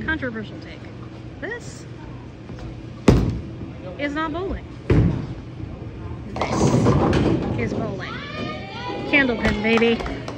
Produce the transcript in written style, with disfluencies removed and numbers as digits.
controversial take. This is not bowling. This is bowling. Candlepin, baby.